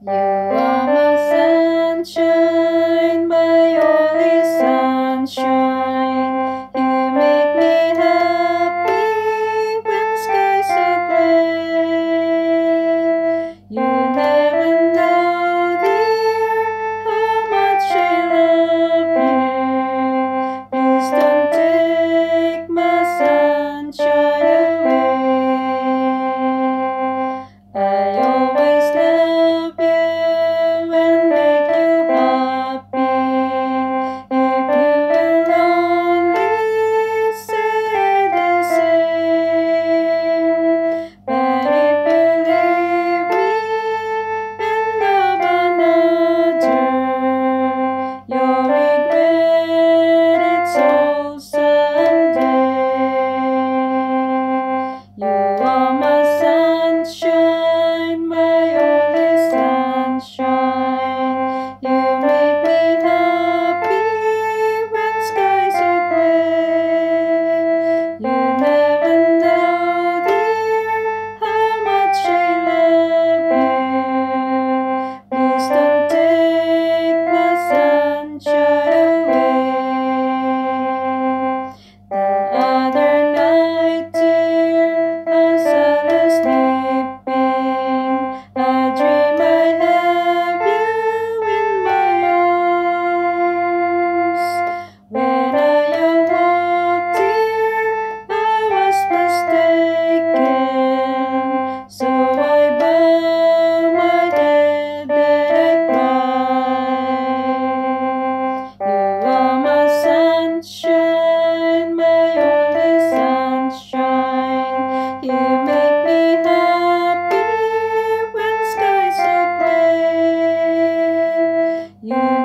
You are my sunshine, my only sunshine. You make me happy when skies are gray. You never know, dear, how much I love you. Please don't take my sunshine away. I always love you and make you happy. If you will only say the same. But if you leave me and love another, you'll regret it so someday. You are my sunshine, my only sunshine. You make me happy when skies are gray. You never know, dear, how much I love you. Please don't take my sunshine away. The other night, dear, as I was sleeping, I dream I have you in my arms. When I awoke, dear, I was mistaken. So I bowed my head and I cried. You are my sunshine, my only sunshine. You make me happy when skies are gray. You